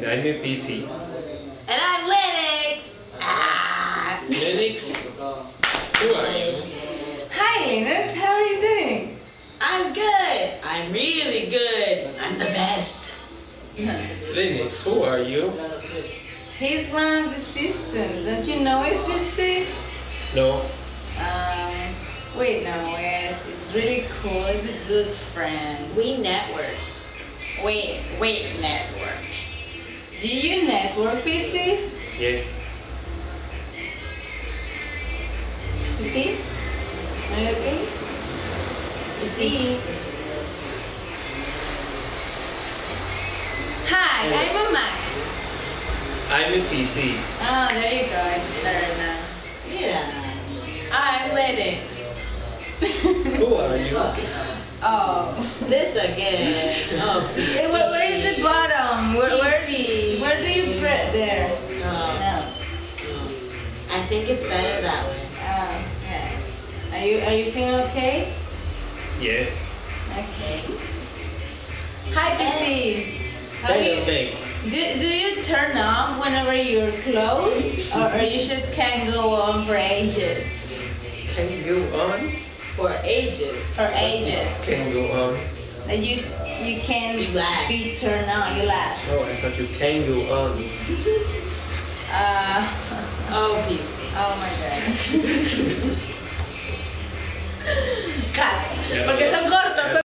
And I'm a PC. And I'm Lennox. Lennox, who are you? Hi Lennox, how are you doing? I'm good. I'm really good. I'm the best. Lennox, who are you? He's one of the systems. Don't you know it, PC? No. We know it. It's really cool. It's a good friend. We network. Wait. Network. Do you network, PC? Yes. PC? Are you okay? PC? Hi, I'm a Mac. I'm a PC. Oh, there you go. It's better now. Yeah. I'm Lennox. Who are you? Oh. This again. Oh. Hey, where is the bottom? Where do you press there? No. I think it's better that way. Oh, okay. Are you feeling okay? Yes. Okay. Hi, PC. How Kind you, of big. do you turn off whenever you're close, or you just can't go on for ages? Can you go on? For ages. For ages. Can go on. That you can't You laugh. be turned on. You laugh. Oh, I thought you can go on. Oh, PC. Oh my god. Cut. Yeah. Porque son cortos.